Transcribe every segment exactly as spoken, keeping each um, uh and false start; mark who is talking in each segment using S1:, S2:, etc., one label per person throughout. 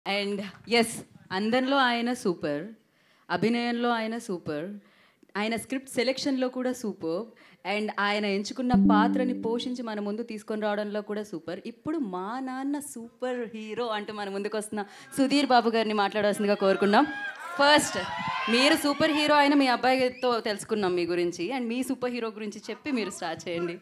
S1: And yes, అందంలో ఆయన super, అభినయంలో ఆయన సూపర్, ఆయన స్క్రిప్ట్ సెలెక్షన్లో కూడా సూపర్, అండ్ ఆయన ఎంచుకున్న పాత్రని పోషించి మన ముందు తీసుకొని రావడంలో కూడా సూపర్. ఇప్పుడు మా నాన్న సూపర్ హీరో అంటూ మన ముందుకు వస్తున్న సుధీర్ బాబు గారిని మాట్లాడాల్సిందిగా కోరుకున్నాం. ఫస్ట్ మీరు సూపర్ హీరో అయిన మీ అబ్బాయితో తెలుసుకున్నాం మీ గురించి, అండ్ మీ సూపర్ హీరో గురించి చెప్పి మీరు స్టార్ట్ చేయండి.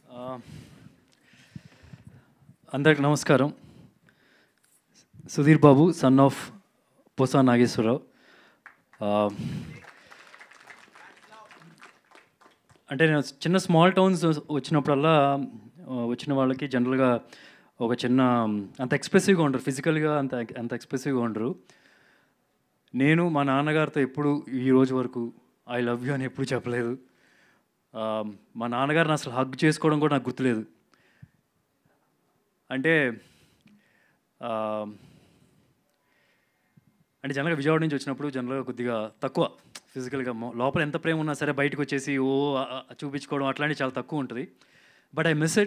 S2: అందరికి నమస్కారం. Sudheer Babu, son of Posani Nageswararao. అంటే నేను చిన్న స్మాల్ టౌన్స్ వచ్చినప్పుడల్లా వచ్చిన వాళ్ళకి జనరల్గా ఒక చిన్న అంత ఎక్స్ప్రెసివ్గా ఉండరు, ఫిజికల్గా అంత అంత ఎక్స్ప్రెసివ్గా ఉండరు. నేను మా నాన్నగారితో ఎప్పుడు ఈ రోజు వరకు ఐ లవ్ యూ అని ఎప్పుడు చెప్పలేదు. మా నాన్నగారిని అసలు హగ్ చేసుకోవడం కూడా నాకు గుర్తులేదు. అంటే అంటే జనరల్గా విజయవాడ నుంచి వచ్చినప్పుడు జనరల్గా కొద్దిగా తక్కువ ఫిజికల్గా, లోపల ఎంత ప్రేమ ఉన్నా సరే బయటకు వచ్చేసి ఓ చూపించుకోవడం అట్లాంటివి చాలా తక్కువ ఉంటుంది. But I miss it.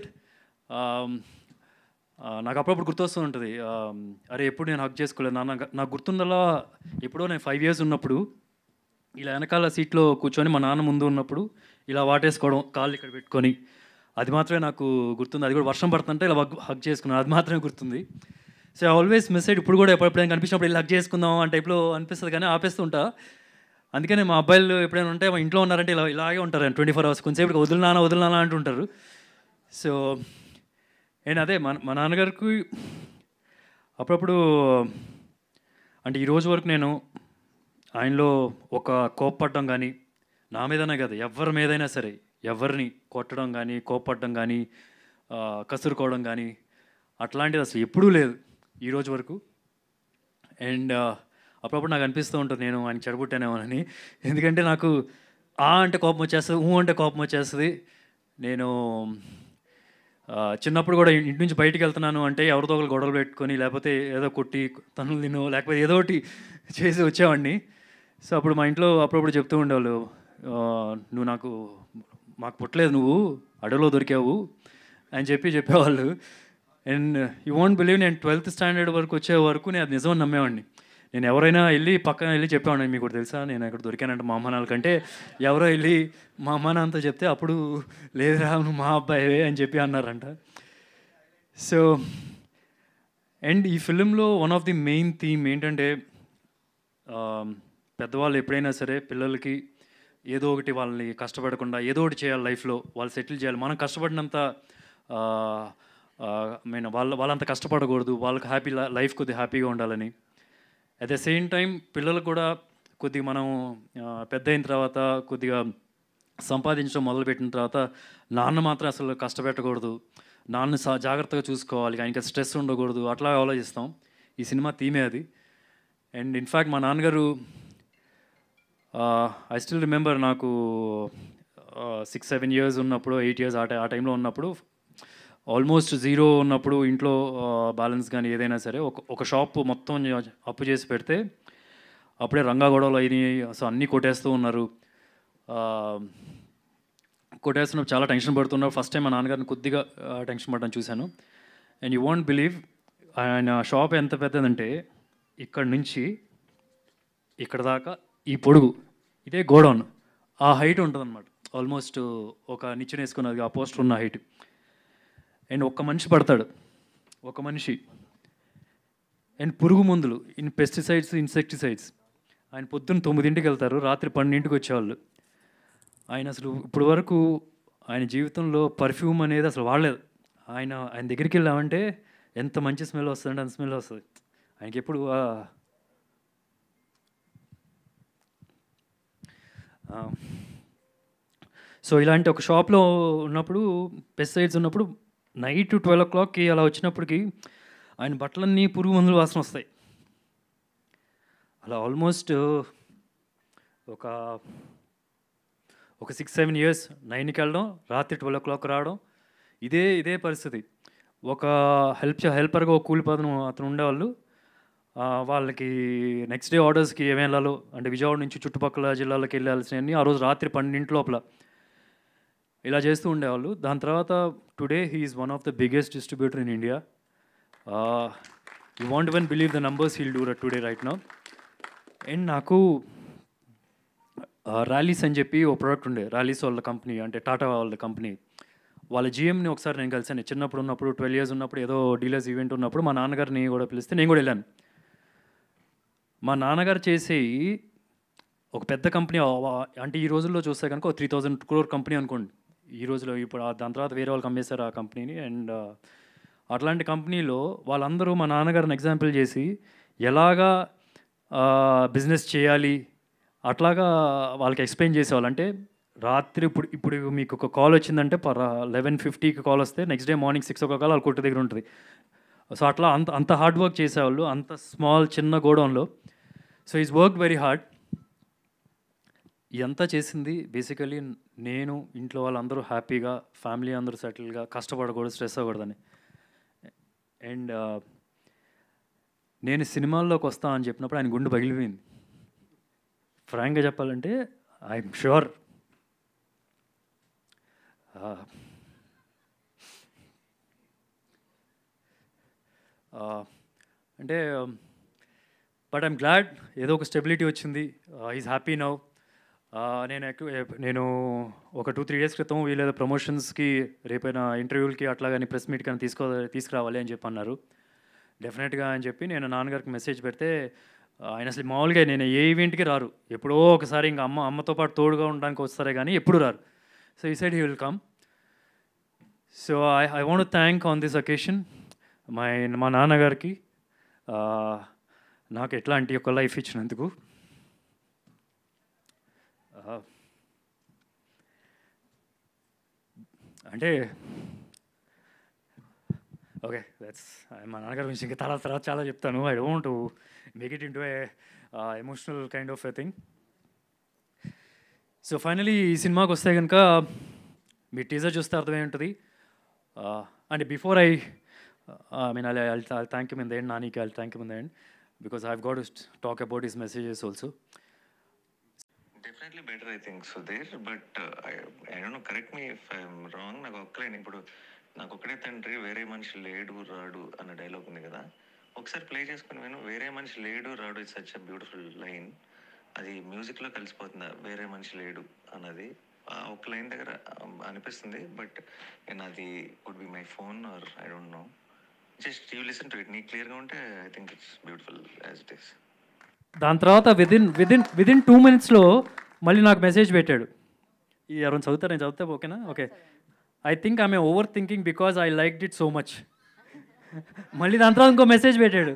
S2: నాకు అప్పుడప్పుడు గుర్తొస్తూ ఉంటుంది, అరే ఎప్పుడు నేను హగ్ చేసుకోలేదు నాన్న. నాకు గుర్తుందలా ఎప్పుడో నేను ఫైవ్ ఇయర్స్ ఉన్నప్పుడు ఇలా వెనకాల సీట్లో కూర్చొని మా నాన్న ముందు ఉన్నప్పుడు ఇలా వాటేసుకోవడం, కాళ్ళు ఇక్కడ పెట్టుకొని, అది మాత్రమే నాకు గుర్తుంది. అది కూడా వర్షం పడుతుంటే ఇలా హగ్ హగ్ చేసుకున్నాను, అది మాత్రమే గుర్తుంది. So I always miss it. ఇప్పుడు కూడా ఎప్పుడెప్పుడైనా కనిపించినప్పుడు ఇలా హగ్ చేసుకుందాం ఆ టైప్లో అనిపిస్తుంది, కానీ ఆపేస్తుంటా. అందుకనే మా అబ్బాయిలు ఎప్పుడైనా ఉంటే మా ఇంట్లో ఉన్నారంటే ఇలా ఇలాగే ఉంటారు ట్వంటీ ఫోర్ అవర్స్ కొంచెంసేపు వదిలినానా వదిలినానా అంటుంటారు. సో నేను అదే మన మా నాన్నగారికి అప్పుడప్పుడు అంటే ఈరోజు వరకు నేను ఆయనలో ఒక కోప్పడడం కానీ, నా మీదనే కాదు ఎవరి మీదైనా సరే, ఎవరిని కొట్టడం కానీ కోప్పడడం కానీ కసురుకోవడం కానీ అట్లాంటిది అసలు ఎప్పుడూ లేదు ఈరోజు వరకు. అండ్ అప్పుడప్పుడు నాకు అనిపిస్తూ ఉంటుంది నేను ఆయన చెడగొట్టానేమోనని. ఎందుకంటే నాకు ఆ అంటే కోపం వచ్చేస్తుంది, ఊ అంటే కోపం వచ్చేస్తుంది. నేను చిన్నప్పుడు కూడా ఇంటి నుంచి బయటికి వెళ్తున్నాను అంటే ఎవరితో ఒకరు గొడవలు పెట్టుకొని, లేకపోతే ఏదో కొట్టి తనులు తినో లేకపోతే ఏదో ఒకటి చేసి వచ్చేవాడిని. సో అప్పుడు మా ఇంట్లో అప్పుడప్పుడు చెప్తూ ఉండేవాళ్ళు, నువ్వు నాకు మాకు పుట్టలేదు, నువ్వు అడవిలో దొరికావు అని చెప్పి చెప్పేవాళ్ళు. అండ్ యూ వాంట్ బిలీవ్, నేను ట్వెల్త్ స్టాండర్డ్ వరకు వచ్చే వరకు నేను అది నిజమని నమ్మేవాడిని. నేను ఎవరైనా వెళ్ళి పక్కన వెళ్ళి చెప్పేవాడిని, మీకు తెలుసా నేను అక్కడ దొరికానంటే మా అమ్మ నాన్న కంటే, ఎవరో వెళ్ళి మా అమ్మ నాన్నతో చెప్తే అప్పుడు లేదురా నువ్వు మా అబ్బాయివే అని చెప్పి అన్నారంట. సో అండ్ ఈ ఫిలింలో one of the main theme ఏంటంటే, పెద్దవాళ్ళు ఎప్పుడైనా సరే పిల్లలకి ఏదో ఒకటి వాళ్ళని కష్టపడకుండా ఏదో ఒకటి చేయాలి లైఫ్లో, వాళ్ళు సెటిల్ చేయాలి. మనం కష్టపడినంత మీన్ వాళ్ళ వాళ్ళంత కష్టపడకూడదు, వాళ్ళకి హ్యాపీ లైఫ్ కొద్దిగా హ్యాపీగా ఉండాలని. అట్ ద సేమ్ టైం పిల్లలు కూడా కొద్దిగా మనం పెద్ద అయిన తర్వాత కొద్దిగా సంపాదించడం మొదలుపెట్టిన తర్వాత నాన్న మాత్రం అసలు కష్టపెట్టకూడదు, నాన్న సా జాగ్రత్తగా చూసుకోవాలి, ఆయనకి స్ట్రెస్ ఉండకూడదు, అట్లా ఆలోచిస్తాం. ఈ సినిమా థీమే అది. అండ్ ఇన్ఫ్యాక్ట్ మా నాన్నగారు ఐ స్టిల్ రిమెంబర్, నాకు సిక్స్ సెవెన్ ఇయర్స్ ఉన్నప్పుడు, ఎయిట్ ఇయర్స్ ఆ టై ఆ టైంలో ఉన్నప్పుడు, ఆల్మోస్ట్ జీరో ఉన్నప్పుడు ఇంట్లో బ్యాలెన్స్ కానీ ఏదైనా సరే ఒక ఒక షాప్ మొత్తం అప్పు చేసి పెడితే అప్పుడే రంగా గొడవలు అయినాయి, అసలు అన్నీ కొట్టేస్తూ ఉన్నారు. కొట్టేస్తున్నప్పుడు చాలా టెన్షన్ పడుతున్నారు. ఫస్ట్ టైం మా నాన్నగారిని కొద్దిగా టెన్షన్ పడడం చూశాను. అండ్ యూ వాంట్ బిలీవ్, ఆయన షాప్ ఎంత పెద్దదంటే ఇక్కడ నుంచి ఇక్కడ దాకా ఈ పొడుగు ఇదే గోడౌన్, ఆ హైట్ ఉంటుంది అనమాట. ఆల్మోస్ట్ ఒక నిచ్చెన వేసుకున్నది ఆ పోస్టర్ ఉన్న హైట్. అండ్ ఒక్క మనిషి పడతాడు, ఒక మనిషి. అండ్ పురుగు మందులు, ఇన్ పెస్టిసైడ్స్ ఇన్సెక్టిసైడ్స్, ఆయన పొద్దున్న తొమ్మిదింటికి వెళ్తారు, రాత్రి పన్నెండింటికి వచ్చేవాళ్ళు. ఆయన అసలు ఇప్పుడు వరకు ఆయన జీవితంలో పర్ఫ్యూమ్ అనేది అసలు వాడలేదు. ఆయన ఆయన దగ్గరికి వెళ్ళామంటే ఎంత మంచి స్మెల్ వస్తుందంటే అంత స్మెల్ వస్తుంది ఆయనకి ఎప్పుడు. సో ఇలాంటి ఒక షాప్లో ఉన్నప్పుడు, పెస్టిసైడ్స్ ఉన్నప్పుడు, నైట్ ట్వెల్వ్ ఓ క్లాక్కి అలా వచ్చినప్పటికి ఆయన బట్టలన్నీ పురుగు మందులు వాసన వస్తాయి. అలా ఆల్మోస్ట్ ఒక ఒక సిక్స్ సెవెన్ ఇయర్స్, నైన్కి వెళ్ళడం, రాత్రి ట్వెల్వ్ ఓ క్లాక్ రావడం, ఇదే ఇదే పరిస్థితి. ఒక హెల్ప్ హెల్పర్గా ఒక కూలి పదను అతను ఉండేవాళ్ళు. వాళ్ళకి నెక్స్ట్ డే ఆర్డర్స్కి ఏమి వెళ్ళాలో అంటే విజయవాడ నుంచి చుట్టుపక్కల జిల్లాలకు వెళ్ళాల్సినవన్నీ ఆ రోజు రాత్రి పన్నెండింటి లోపల ఇలా చేస్తూ ఉండేవాళ్ళు. దాని తర్వాత today he is one of the biggest distributor in India. You won't one believe the numbers he'll do today right now. And నాకు ర్యాలీస్ అని చెప్పి ఓ ప్రోడక్ట్ ఉండే, ర్యాలీస్ వాళ్ళ కంపెనీ, అంటే టాటా వాళ్ళ కంపెనీ. వాళ్ళ జిఎంని ఒకసారి నేను కలిసాను చిన్నప్పుడు ఉన్నప్పుడు, ట్వెల్వ్ ఇయర్స్ ఉన్నప్పుడు, ఏదో డీలర్స్ ఈవెంట్ ఉన్నప్పుడు మా నాన్నగారిని కూడా పిలిస్తే నేను కూడా వెళ్ళాను. మా నాన్నగారు చేసే ఒక పెద్ద కంపెనీ, అంటే ఈ రోజుల్లో చూస్తే కనుక త్రీ థౌజండ్ క్రోర్ కంపెనీ అనుకోండి ఈ రోజులో. ఇప్పుడు దాని తర్వాత వేరే వాళ్ళకి అమ్మేశారు ఆ కంపెనీని. అండ్ అట్లాంటి కంపెనీలో వాళ్ళందరూ మా నాన్నగారిని ఎగ్జాంపుల్ చేసి ఎలాగా బిజినెస్ చేయాలి అట్లాగా వాళ్ళకి ఎక్స్ప్లెయిన్ చేసేవాళ్ళు. అంటే రాత్రి ఇప్పుడు ఇప్పుడు మీకు ఒక కాల్ వచ్చిందంటే పర్ లెవెన్ ఫిఫ్టీకి కాల్ వస్తే నెక్స్ట్ డే మార్నింగ్ సిక్స్ ఓ కాల్ వాళ్ళ కొట్టు దగ్గర ఉంటుంది. సో అట్లా అంత అంత హార్డ్ వర్క్ చేసేవాళ్ళు అంత స్మాల్ చిన్న గోడౌన్లో. So is work very hard. ఇదంతా చేసింది బేసికలీ నేను, ఇంట్లో వాళ్ళందరూ హ్యాపీగా, ఫ్యామిలీ అందరూ సెటిల్గా, కష్టపడకూడదు, స్ట్రెస్ అవ్వకూడదని. అండ్ నేను సినిమాల్లోకి వస్తా అని చెప్పినప్పుడు ఆయన గుండె పగిలిపోయింది. ఫ్రాంక్గా చెప్పాలంటే ఐఎమ్ ష్యూర్ అంటే బట్ ఐఎమ్ గ్లాడ్ ఏదో ఒక స్టెబిలిటీ వచ్చింది. Is happy now. నేను ఎక్కువ నేను ఒక టూ త్రీ డేస్ క్రితం వీళ్ళేదో ప్రమోషన్స్కి రేపైనా ఇంటర్వ్యూలకి అట్లా కానీ ప్రెస్ మీట్ కానీ తీసుకో తీసుకురావాలి అని చెప్పి అన్నారు. డెఫినెట్గా అని చెప్పి నేను నాన్నగారికి మెసేజ్ పెడితే ఆయన అసలు మామూలుగా నేను ఏ ఈవెంట్కి రారు, ఎప్పుడో ఒకసారి ఇంకా అమ్మ అమ్మతో పాటు తోడుగా ఉండడానికి వస్తారే కానీ ఎప్పుడు రారు. సో ఈ side he will come. So I I want to thank on this occasion my మా నాన్నగారికి నాకు ఎట్లాంటి ఒక లైఫ్ ఇచ్చినందుకు. అంటే ఓకే దట్స్ మా నాన్నగారి గురించి ఇంకా తర్వాత తర్వాత చాలా చెప్తాను. I don't to make it into a emotional kind of a thing. So finally ఈ సినిమాకి వస్తే కనుక మీ టీజర్ చూస్తే అర్థమై ఉంటుంది. And before I I mean I I thank you in the end, నానికి I thank you in the end because I have got to talk about his messages also.
S3: Definitely better, I think, Sudhir. But uh, I, I don't know, correct me if I'm wrong. నాకు ఒక్కలేని ఇప్పుడు నాకు ఒక్కడే తండ్రి వేరే మనిషి లేడు రాడు అన్న డైలాగ్ ఉంది కదా, ఒకసారి ప్లే చేసుకుని నేను వేరే మనిషి లేడు రాడు it's such a beautiful line. అది మ్యూజిక్లో కలిసిపోతుందా వేరే మనిషి లేడు అన్నది ఒక లైన్ దగ్గర అనిపిస్తుంది. బట్ నేను అది would be my phone or I don't know, just you listen to it. నీకు క్లియర్గా ఉంటే I think it's beautiful as it is.
S2: దాని తర్వాత విదిన్ విదిన్ విదిన్ టూ మినిట్స్లో మళ్ళీ నాకు మెసేజ్ పెట్టాడు. ఈ ఎవరైనా చదువుతారు, నేను చదివితే ఓకేనా? Okay. I think I'm over thinking because I liked it so much. మళ్ళీ దాని తర్వాత ఇంకో మెసేజ్ పెట్టాడు.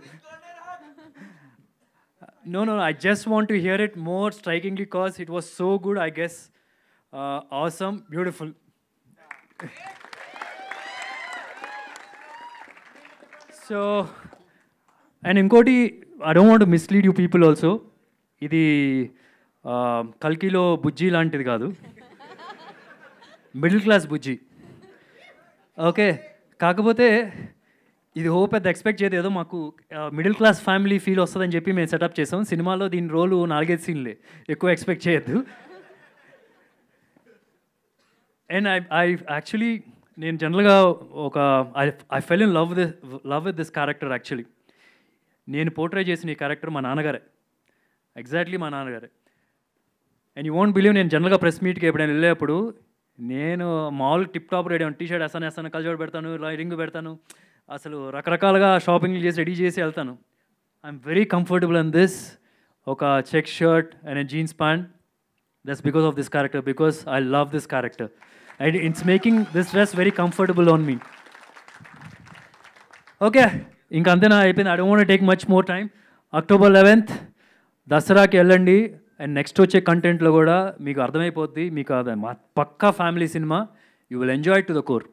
S2: No no I just want to hear it more strikingly because it was so good, I guess awesome, beautiful. So and ఇంకోటి, I don't want to mislead you people also. ఇది కల్కిలో బుజ్జి లాంటిది కాదు, మిడిల్ క్లాస్ బుజ్జి. Okay, కాకపోతే ఇది ఓ పెద్ద expect చేయదు, ఏదో మాకు మిడిల్ క్లాస్ ఫ్యామిలీ ఫీల్ వస్తుందని చెప్పి మేము సెటప్ చేసాం. సినిమాలో దీని రోలు నాలుగైదు సీన్లే, ఎక్కువ ఎక్స్పెక్ట్ చేయొద్దు. అండ్ ఐ ఐ యాక్చువల్లీ నేను జనరల్గా ఒక I I fell in love this love with this character. Actually నేను పోర్ట్రే చేసిన ఈ క్యారెక్టర్ మా నాన్నగారే, ఎగ్జాక్ట్లీ మా నాన్నగారే. అండ్ యూ వోంట్ బిలీవ్, నేను జనరల్గా ప్రెస్ మీట్కి ఎప్పుడైనా వెళ్ళేప్పుడు నేను మామూలు tip top ready T shirt వేస్తాను వేస్తాను కల్చోడు పెడతాను, రింగ్ పెడతాను, అసలు రకరకాలుగా షాపింగ్లు చేసి రెడీ చేసి వెళ్తాను. I'm very comfortable in this. ఒక check shirt and jeans pant, that's because of this character, because I love this character and it's making this dress very comfortable on me. Okay, ఇంకా అంతేనా, అయిపోయింది. I don't want take much more time. October eleventh దసరాకి వెళ్ళండి. And next వచ్చే కంటెంట్లో కూడా మీకు అర్థమైపోద్ది, మీకు అది మా పక్కా family cinema. You will enjoy to the core.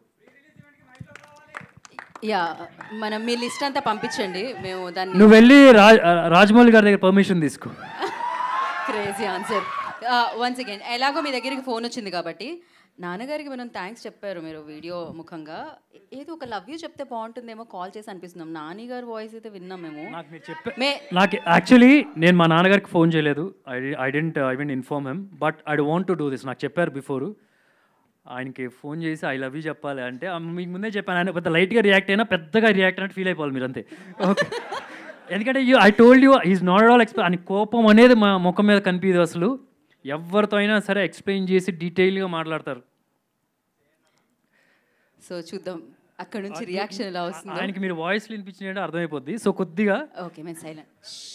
S1: Yeah, మనం మీ లిస్ట్ అంతా పంపించండి, మేము దాన్ని.
S2: నువ్వు వెళ్ళి రాజ్ రాజమౌళి గారి దగ్గర పర్మిషన్ తీసుకో.
S1: Crazy answer. వన్స్ అగైన్, ఎలాగో మీ దగ్గరికి ఫోన్ వచ్చింది కాబట్టి నాన్నగారికి మనం థ్యాంక్స్ చెప్పారు మీరు వీడియో ముఖంగా. ఏదో ఒక లవ్ యూ చెప్తే బాగుంటుందేమో కాల్ చేసి అనిపిస్తున్నాం. నాని గారి వాయిస్ అయితే విన్నాం మేము.
S2: నాకు మీరు చెప్పే నాకు యాక్చువల్లీ నేను మా నాన్నగారికి ఫోన్ చేయలేదు. I I didn't I didn't inform him, but I want to do this. నాకు చెప్పారు బిఫోరు. ఆయనకి ఫోన్ చేసి ఐ లవ్ యూ చెప్పాలి అంటే ఆ, మీకు ముందే చెప్పాను ఆయన పెద్ద లైట్గా రియాక్ట్ అయినా పెద్దగా రియాక్ట్ అయినట్టు ఫీల్ అయిపోవాలి మీరు అంతే ఓకే ఎందుకంటే you I told you is not all explain అని కోపం అనేది మా ముఖం మీద కనిపించదు అసలు ఎవరితో అయినా సరే ఎక్స్ప్లెయిన్ చేసి డీటెయిల్గా మాట్లాడతారు
S1: సో చూద్దాం అక్కడ నుంచి రియాక్షన్ ఎలా వస్తుందో.
S2: ఆయనకి మీరు వాయిస్ వినిపించినట్టు అర్థమైపోద్ది సో కొద్దిగా
S1: ఓకే మేము సైలెంట్.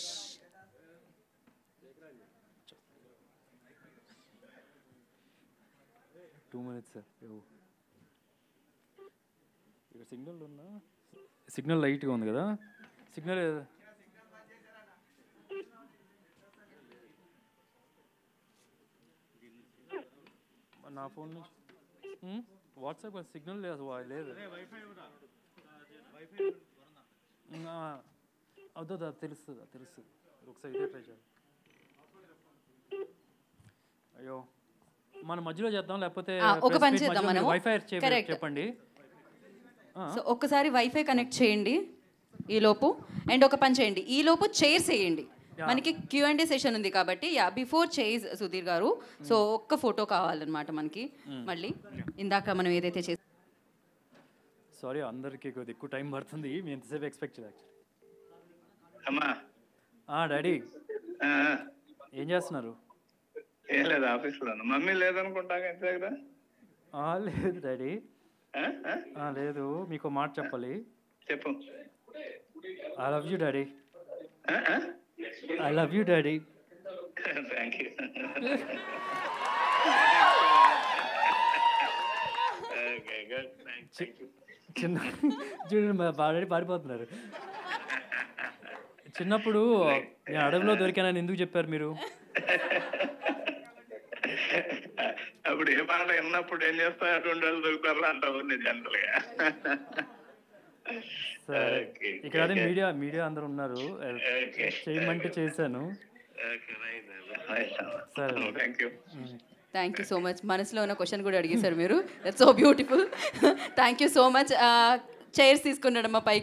S2: టూ మినిట్స్ ఇక్కడ సిగ్నల్ ఉన్నా సిగ్నల్ లైట్గా ఉంది కదా సిగ్నల్ నా ఫోన్ వాట్సాప్ సిగ్నల్ లేదు లేదు అవుతుందా తెలుస్తుందా తెలుస్తుంది ఒకసారి ఇదే ట్రై చేయాలి. అయ్యో మన మధ్యలో చేద్దాం లేకపోతే
S1: ఒక పని చేద్దాం మనం
S2: వైఫై చెప్పండి.
S1: సో ఒక్కసారి వైఫై కనెక్ట్ చేయండి ఈ లోపు అండ్ ఒక పని చేయండి ఈ లోపు చైర్స్ వేయండి మనకి క్యూ అండ్ ఏ సెషన్ ఉంది కాబట్టి యా బిఫోర్ చైర్స్ సుధీర్ గారు సో ఒక్క ఫోటో కావాలన్నమాట మనకి మళ్ళీ ఇందాక మనం ఏదైతే చేసి
S2: సారీ అందరికి కొద్దిగా ఎక్కువ టైం పడుతుంది మీ ఎంతసేపు ఎక్స్పెక్ట్ చేయదు
S4: అమ్మా
S2: డాడీ ఏం చేస్తున్నారు?
S4: ఏం లేదు ఆఫీస్లో మమ్మీ లేదనుకుంటా ఇంటి దగ్గర.
S2: లేదు డాడీ లేదు మీకు మాట చెప్పాలి.
S4: చెప్పు.
S2: I love you daddy. I love you daddy.
S4: Thank you.
S2: చిన్న చూడండి డాడీ పారిపోతున్నారు. చిన్నప్పుడు నేను అడవిలో దొరికానని ఎందుకు చెప్పారు మీరు?
S4: అప్పుడు ఏ మాట విన్నప్పుడు ఏం చేస్తా అటువంటి వాళ్ళు దొరుకుతారు అంటావు జనరల్ గా.
S2: సరే ఇక్కడ అదే మీడియా మీడియా అందరూ ఉన్నారు చేయమంటే చేశాను. సరే
S4: thank you.
S1: Thank you so much. మనసులో ఉన్న క్వశ్చన్ కూడా అడిగేశారు మీరు. That's so beautiful. Thank you so much. Chairs తీసుకున్నాడమ్మా పైకి.